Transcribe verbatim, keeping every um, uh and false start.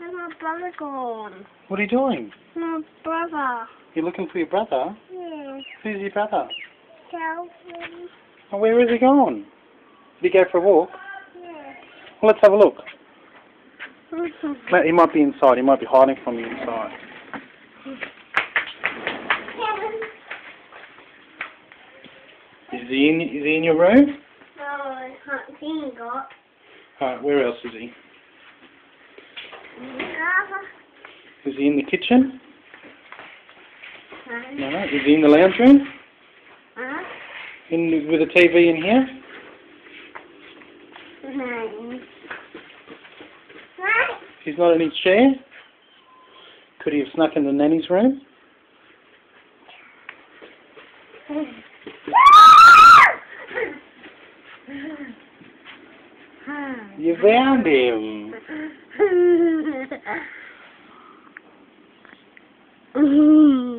Where's my brother gone? What are you doing? My brother. You're looking for your brother? Yeah. Who's your brother? Galvin. Oh, where is he gone? Did he go for a walk? Yeah. Well, let's have a look. He might be inside. He might be hiding from you inside. Is he in? Is he in your room? No, I can't see him got. Alright, where else is he? Uh, Is he in the kitchen? uh, No. Is he in the lounge room? uh, In with a T V in here? no. He's not in his chair? Could he have snuck in the nanny's room? You found him. Mm-hmm.